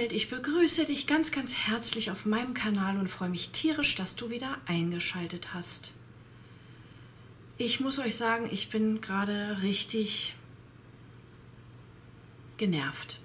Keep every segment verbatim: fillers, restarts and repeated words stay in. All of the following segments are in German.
Welt, ich begrüße dich ganz, ganz herzlich auf meinem Kanal und freue mich tierisch, dass du wieder eingeschaltet hast. Ich muss euch sagen, ich bin gerade richtig genervt.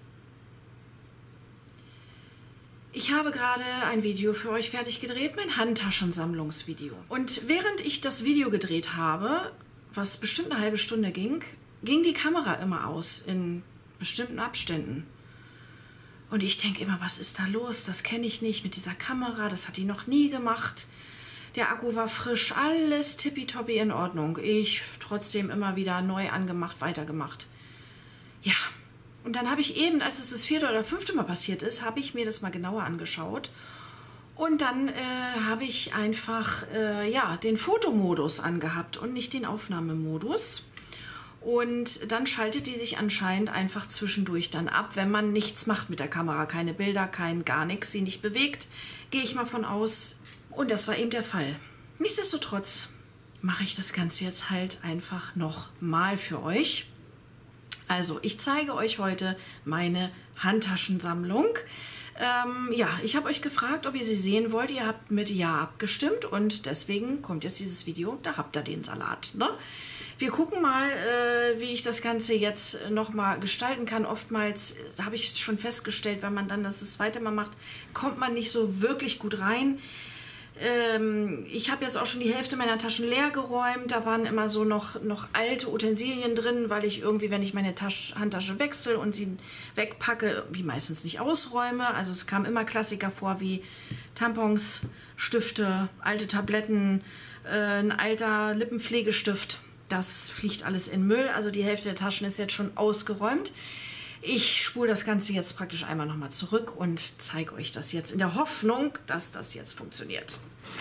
Ich habe gerade ein Video für euch fertig gedreht, mein Handtaschensammlungsvideo. Und während ich das Video gedreht habe, was bestimmt eine halbe Stunde ging, ging die Kamera immer aus in bestimmten Abständen. Und ich denke immer, was ist da los? Das kenne ich nicht mit dieser Kamera, das hat die noch nie gemacht. Der Akku war frisch, alles tippitoppi in Ordnung. Ich trotzdem immer wieder neu angemacht, weitergemacht. Ja, und dann habe ich eben, als es das vierte oder fünfte Mal passiert ist, habe ich mir das mal genauer angeschaut. Und dann äh, habe ich einfach äh, ja, den Fotomodus angehabt und nicht den Aufnahmemodus. Und dann schaltet die sich anscheinend einfach zwischendurch dann ab, wenn man nichts macht mit der Kamera. Keine Bilder, kein gar nichts, sie nicht bewegt, gehe ich mal von aus. Und das war eben der Fall. Nichtsdestotrotz mache ich das Ganze jetzt halt einfach nochmal für euch. Also, ich zeige euch heute meine Handtaschensammlung. Ähm, ja, ich habe euch gefragt, ob ihr sie sehen wollt. Ihr habt mit Ja abgestimmt und deswegen kommt jetzt dieses Video. Da habt ihr den Salat, ne? Wir gucken mal, äh, wie ich das Ganze jetzt nochmal gestalten kann. Oftmals äh, habe ich schon festgestellt, wenn man dann das das zweite Mal macht, kommt man nicht so wirklich gut rein. Ähm, ich habe jetzt auch schon die Hälfte meiner Taschen leer geräumt. Da waren immer so noch, noch alte Utensilien drin, weil ich irgendwie, wenn ich meine Tasche, Handtasche wechsle und sie wegpacke, wie meistens nicht ausräume. Also es kam immer Klassiker vor wie Tampons, Stifte, alte Tabletten, äh, ein alter Lippenpflegestift. Das fliegt alles in Müll. Also die Hälfte der Taschen ist jetzt schon ausgeräumt. Ich spule das Ganze jetzt praktisch einmal nochmal zurück und zeige euch das jetzt in der Hoffnung, dass das jetzt funktioniert.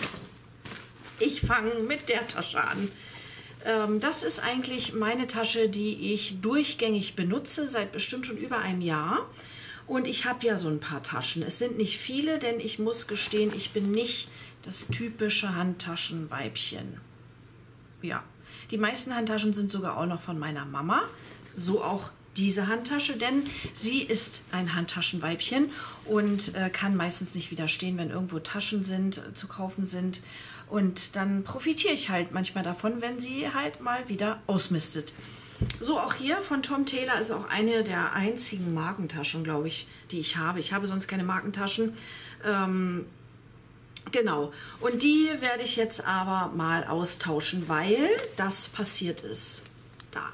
Ich fange mit der Tasche an. Ähm, das ist eigentlich meine Tasche, die ich durchgängig benutze, seit bestimmt schon über einem Jahr. Und ich habe ja so ein paar Taschen. Es sind nicht viele, denn ich muss gestehen, ich bin nicht das typische Handtaschenweibchen. Ja, die meisten Handtaschen sind sogar auch noch von meiner Mama. So auch diese Handtasche, denn sie ist ein Handtaschenweibchen und äh, kann meistens nicht widerstehen, wenn irgendwo Taschen sind, äh, zu kaufen sind. Und dann profitiere ich halt manchmal davon, wenn sie halt mal wieder ausmistet. So, auch hier von Tom Taylor ist auch eine der einzigen Markentaschen, glaube ich, die ich habe. Ich habe sonst keine Markentaschen. Ähm, genau. Und die werde ich jetzt aber mal austauschen, weil das passiert ist. Da.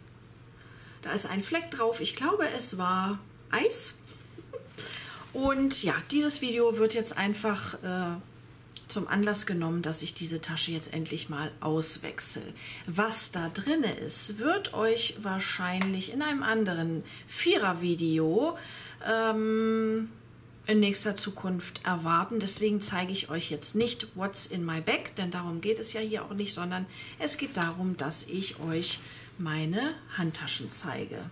Da ist ein Fleck drauf. Ich glaube, es war Eis. Und ja, dieses Video wird jetzt einfach äh, zum Anlass genommen, dass ich diese Tasche jetzt endlich mal auswechsel. Was da drin ist, wird euch wahrscheinlich in einem anderen Vierer-Video ähm, in nächster Zukunft erwarten. Deswegen zeige ich euch jetzt nicht What's in my bag, denn darum geht es ja hier auch nicht, sondern es geht darum, dass ich euch meine Handtaschen zeige.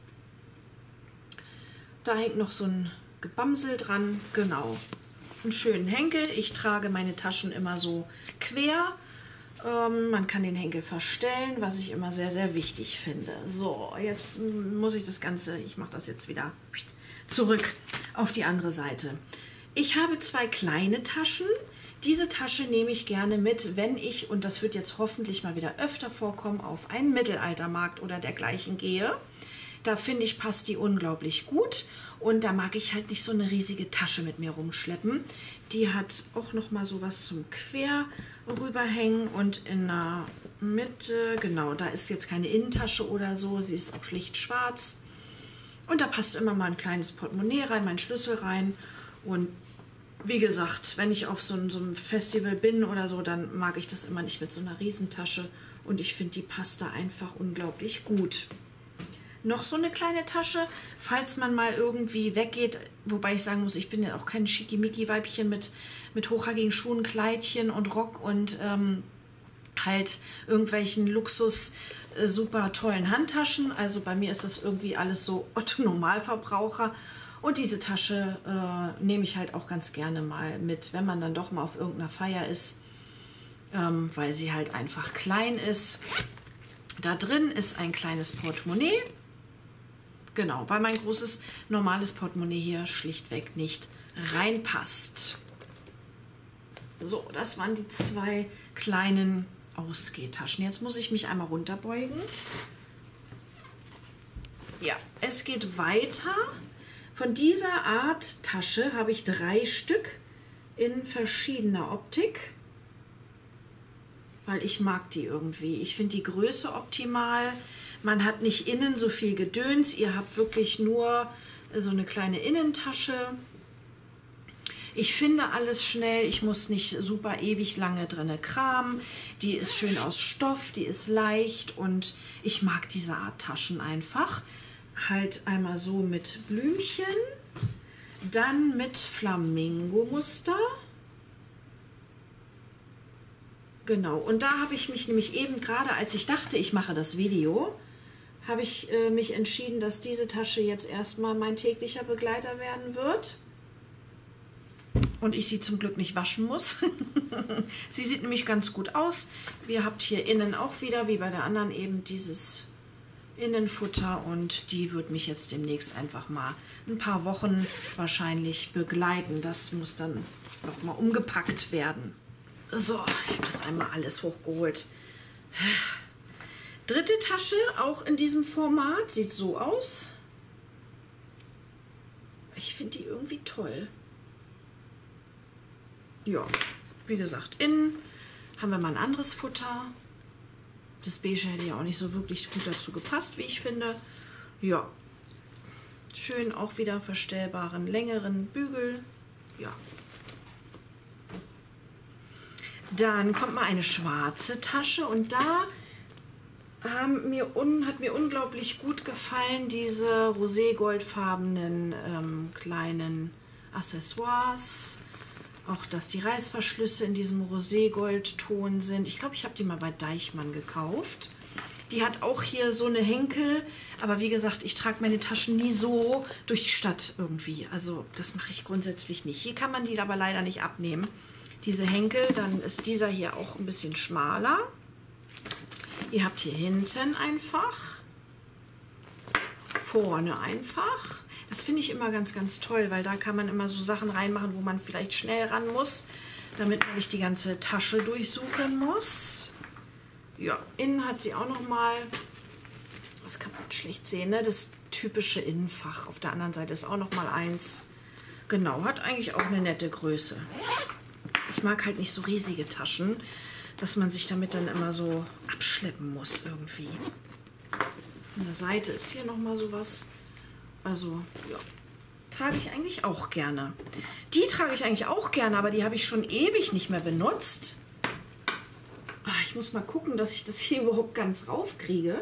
Da hängt noch so ein Gebamsel dran, genau. Einen schönen Henkel. Ich trage meine Taschen immer so quer. Ähm, man kann den Henkel verstellen, was ich immer sehr, sehr wichtig finde. So, jetzt muss ich das Ganze, ich mache das jetzt wieder zurück auf die andere Seite. Ich habe zwei kleine Taschen. Diese Tasche nehme ich gerne mit, wenn ich, und das wird jetzt hoffentlich mal wieder öfter vorkommen, auf einen Mittelaltermarkt oder dergleichen gehe. Da finde ich, passt die unglaublich gut. Und da mag ich halt nicht so eine riesige Tasche mit mir rumschleppen. Die hat auch noch mal sowas zum Quer rüberhängen und in der Mitte, genau, da ist jetzt keine Innentasche oder so. Sie ist auch schlicht schwarz. Und da passt immer mal ein kleines Portemonnaie rein, mein Schlüssel rein. Und wie gesagt, wenn ich auf so, so einem Festival bin oder so, dann mag ich das immer nicht mit so einer Riesentasche. Und ich finde, die passt da einfach unglaublich gut. Noch so eine kleine Tasche, falls man mal irgendwie weggeht. Wobei ich sagen muss, ich bin ja auch kein Schickimicki-Weibchen mit, mit hochhackigen Schuhen, Kleidchen und Rock und ähm, halt irgendwelchen Luxus, äh, super tollen Handtaschen. Also bei mir ist das irgendwie alles so Otto-Normalverbraucher. Und diese Tasche äh, nehme ich halt auch ganz gerne mal mit, wenn man dann doch mal auf irgendeiner Feier ist, ähm, weil sie halt einfach klein ist. Da drin ist ein kleines Portemonnaie. Genau, weil mein großes normales Portemonnaie hier schlichtweg nicht reinpasst. So, das waren die zwei kleinen Ausgehtaschen. Jetzt muss ich mich einmal runterbeugen. Ja, es geht weiter. Von dieser Art Tasche habe ich drei Stück in verschiedener Optik, weil ich mag die irgendwie. Ich finde die Größe optimal. Man hat nicht innen so viel Gedöns. Ihr habt wirklich nur so eine kleine Innentasche. Ich finde alles schnell. Ich muss nicht super ewig lange drinne kramen. Die ist schön aus Stoff, die ist leicht und ich mag diese Art Taschen einfach. Halt einmal so mit Blümchen, dann mit Flamingo-Muster. Genau, und da habe ich mich nämlich eben gerade, als ich dachte, ich mache das Video, habe ich äh, mich entschieden, dass diese Tasche jetzt erstmal mein täglicher Begleiter werden wird. Und ich sie zum Glück nicht waschen muss. Sie sieht nämlich ganz gut aus. Ihr habt hier innen auch wieder, wie bei der anderen, eben dieses Innenfutter. Und die wird mich jetzt demnächst einfach mal ein paar Wochen wahrscheinlich begleiten. Das muss dann nochmal umgepackt werden. So, ich habe das einmal alles hochgeholt. Dritte Tasche, auch in diesem Format, sieht so aus. Ich finde die irgendwie toll. Ja, wie gesagt, innen haben wir mal ein anderes Futter. Das Beige hätte ja auch nicht so wirklich gut dazu gepasst, wie ich finde. Ja, schön auch wieder verstellbaren, längeren Bügel. Ja. Dann kommt mal eine schwarze Tasche und da haben mir un, hat mir unglaublich gut gefallen diese roségoldfarbenen ähm, kleinen Accessoires. Auch, dass die Reißverschlüsse in diesem Roségoldton sind. Ich glaube, ich habe die mal bei Deichmann gekauft. Die hat auch hier so eine Henkel. Aber wie gesagt, ich trage meine Taschen nie so durch die Stadt irgendwie. Also das mache ich grundsätzlich nicht. Hier kann man die aber leider nicht abnehmen. Diese Henkel, dann ist dieser hier auch ein bisschen schmaler. Ihr habt hier hinten einfach, vorne einfach. Das finde ich immer ganz, ganz toll, weil da kann man immer so Sachen reinmachen, wo man vielleicht schnell ran muss, damit man nicht die ganze Tasche durchsuchen muss. Ja, innen hat sie auch noch mal, das kann man schlecht sehen, ne? Das typische Innenfach. Auf der anderen Seite ist auch noch mal eins. Genau, hat eigentlich auch eine nette Größe. Ich mag halt nicht so riesige Taschen, dass man sich damit dann immer so abschleppen muss irgendwie. An der Seite ist hier noch mal sowas. Also, ja, trage ich eigentlich auch gerne. Die trage ich eigentlich auch gerne, aber die habe ich schon ewig nicht mehr benutzt. Ah, ich muss mal gucken, dass ich das hier überhaupt ganz raufkriege.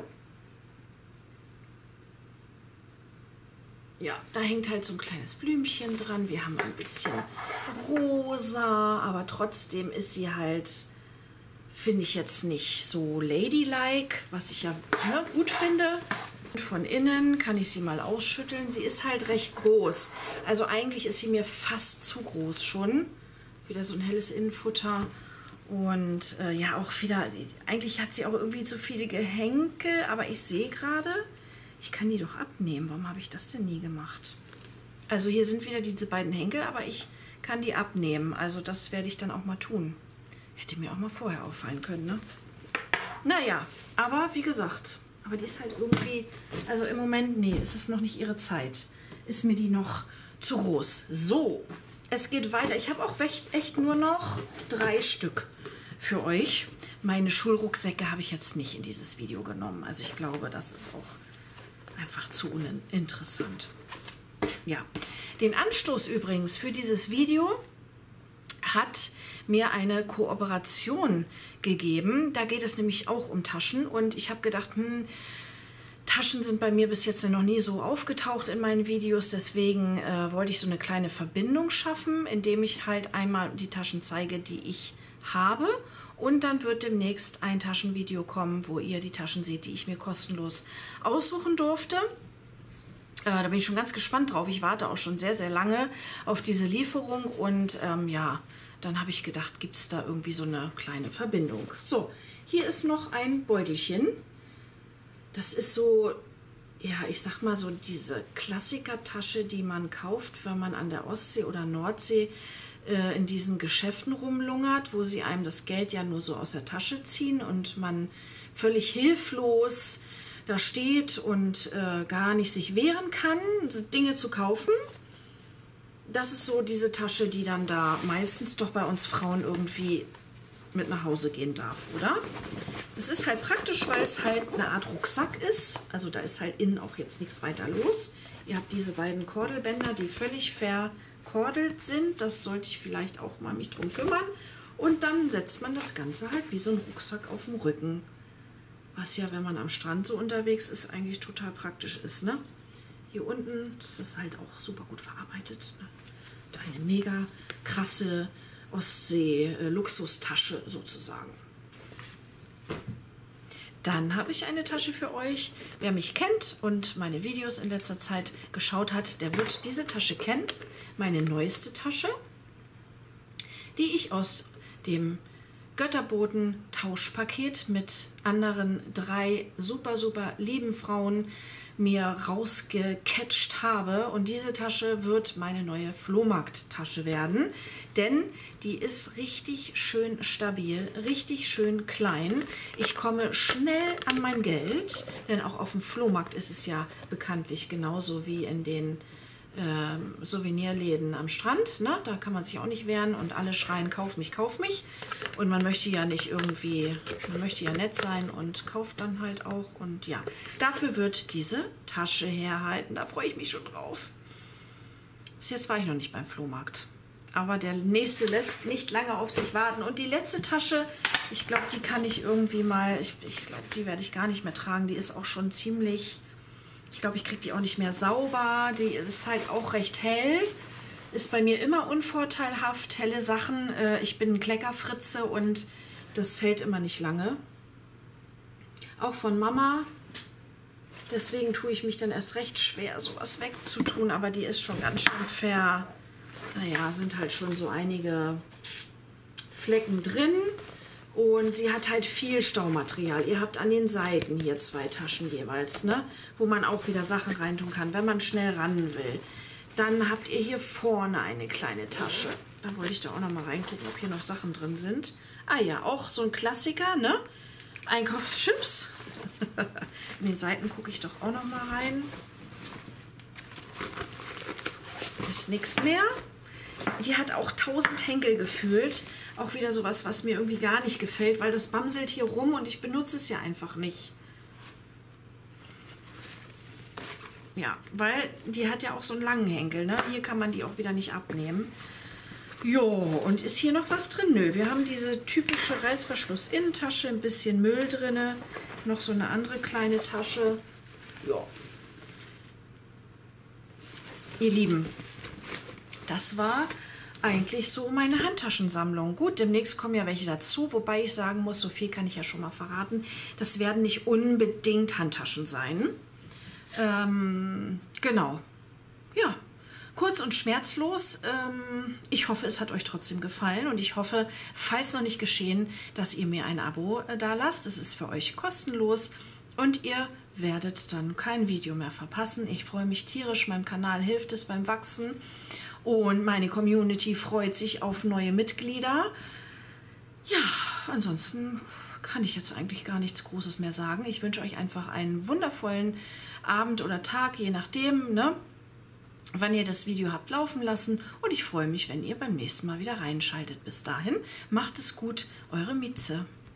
Ja, da hängt halt so ein kleines Blümchen dran. Wir haben ein bisschen rosa, aber trotzdem ist sie halt, finde ich jetzt nicht so ladylike, was ich ja, ja gut finde. Von innen kann ich sie mal ausschütteln. Sie ist halt recht groß. Also eigentlich ist sie mir fast zu groß schon. Wieder so ein helles Innenfutter. Und äh, ja, auch wieder, eigentlich hat sie auch irgendwie zu viele Gehenkel, aber ich sehe gerade, ich kann die doch abnehmen. Warum habe ich das denn nie gemacht? Also hier sind wieder diese beiden Henkel, aber ich kann die abnehmen. Also das werde ich dann auch mal tun. Hätte mir auch mal vorher auffallen können, ne? Naja, aber wie gesagt, aber die ist halt irgendwie, also im Moment, nee, ist es noch nicht ihre Zeit. Ist mir die noch zu groß. So, es geht weiter. Ich habe auch echt, echt nur noch drei Stück für euch. Meine Schulrucksäcke habe ich jetzt nicht in dieses Video genommen. Also ich glaube, das ist auch einfach zu uninteressant. Ja, den Anstoß übrigens für dieses Video hat mir eine Kooperation gegeben. Da geht es nämlich auch um Taschen und ich habe gedacht, hm, Taschen sind bei mir bis jetzt noch nie so aufgetaucht in meinen Videos, deswegen äh, wollte ich so eine kleine Verbindung schaffen, indem ich halt einmal die Taschen zeige, die ich habe, und dann wird demnächst ein Taschenvideo kommen, wo ihr die Taschen seht, die ich mir kostenlos aussuchen durfte. Äh, da bin ich schon ganz gespannt drauf. Ich warte auch schon sehr, sehr lange auf diese Lieferung und ähm, ja, dann habe ich gedacht, gibt es da irgendwie so eine kleine Verbindung. So, hier ist noch ein Beutelchen. Das ist so ja, ich sag mal so, diese Klassikertasche, die man kauft, wenn man an der Ostsee oder Nordsee äh, in diesen Geschäften rumlungert, wo sie einem das Geld ja nur so aus der Tasche ziehen und man völlig hilflos da steht und äh, gar nicht sich wehren kann, Dinge zu kaufen. Das ist so diese Tasche, die dann da meistens doch bei uns Frauen irgendwie mit nach Hause gehen darf, oder? Es ist halt praktisch, weil es halt eine Art Rucksack ist. Also da ist halt innen auch jetzt nichts weiter los. Ihr habt diese beiden Kordelbänder, die völlig verkordelt sind. Das sollte ich vielleicht auch mal mich drum kümmern. Und dann setzt man das Ganze halt wie so ein Rucksack auf dem Rücken. Was ja, wenn man am Strand so unterwegs ist, eigentlich total praktisch ist, ne? Hier unten, das ist halt auch super gut verarbeitet. Ne? Da eine mega krasse Ostsee-Luxustasche sozusagen. Dann habe ich eine Tasche für euch. Wer mich kennt und meine Videos in letzter Zeit geschaut hat, der wird diese Tasche kennen. Meine neueste Tasche, die ich aus dem Götterboten-Tauschpaket mit anderen drei super, super lieben Frauen mir rausgecatcht habe. Und diese Tasche wird meine neue Flohmarkt-Tasche werden, denn die ist richtig schön stabil, richtig schön klein. Ich komme schnell an mein Geld, denn auch auf dem Flohmarkt ist es ja bekanntlich genauso wie in den ähm, Souvenirläden am Strand. Ne? Da kann man sich auch nicht wehren und alle schreien, kauf mich, kauf mich. Und man möchte ja nicht irgendwie, man möchte ja nett sein und kauft dann halt auch. Und ja, dafür wird diese Tasche herhalten. Da freue ich mich schon drauf. Bis jetzt war ich noch nicht beim Flohmarkt. Aber der nächste lässt nicht lange auf sich warten. Und die letzte Tasche, ich glaube, die kann ich irgendwie mal, ich, ich glaube, die werde ich gar nicht mehr tragen. Die ist auch schon ziemlich, ich glaube, ich kriege die auch nicht mehr sauber. Die ist halt auch recht hell. Ist bei mir immer unvorteilhaft, helle Sachen. Ich bin ein Kleckerfritze und das hält immer nicht lange. Auch von Mama. Deswegen tue ich mich dann erst recht schwer, sowas wegzutun. Aber die ist schon ganz schön ver... Naja, sind halt schon so einige Flecken drin. Und sie hat halt viel Staumaterial. Ihr habt an den Seiten hier zwei Taschen jeweils, ne? Wo man auch wieder Sachen reintun kann, wenn man schnell ran will. Dann habt ihr hier vorne eine kleine Tasche. Da wollte ich da auch noch mal reingucken, ob hier noch Sachen drin sind. Ah ja, auch so ein Klassiker, ne? Einkaufschips. In den Seiten gucke ich doch auch noch mal rein. Ist nichts mehr. Die hat auch tausend Henkel gefühlt. Auch wieder sowas, was mir irgendwie gar nicht gefällt, weil das bamselt hier rum und ich benutze es ja einfach nicht. Ja, weil die hat ja auch so einen langen Henkel, ne? Hier kann man die auch wieder nicht abnehmen. Jo, und ist hier noch was drin? Nö, wir haben diese typische Reißverschluss-Innentasche, ein bisschen Müll drin, noch so eine andere kleine Tasche. Ja. Ihr Lieben, das war eigentlich so meine Handtaschensammlung. Gut, demnächst kommen ja welche dazu, wobei ich sagen muss, so viel kann ich ja schon mal verraten, das werden nicht unbedingt Handtaschen sein. Ähm, genau. Ja, kurz und schmerzlos. Ähm, ich hoffe, es hat euch trotzdem gefallen und ich hoffe, falls noch nicht geschehen, dass ihr mir ein Abo äh, da lasst. Es ist für euch kostenlos und ihr werdet dann kein Video mehr verpassen. Ich freue mich tierisch, meinem Kanal hilft es beim Wachsen und meine Community freut sich auf neue Mitglieder. Ja, ansonsten kann ich jetzt eigentlich gar nichts Großes mehr sagen. Ich wünsche euch einfach einen wundervollen Abend oder Tag, je nachdem, ne, wann ihr das Video habt laufen lassen. Und ich freue mich, wenn ihr beim nächsten Mal wieder reinschaltet. Bis dahin, macht es gut, eure Mieze.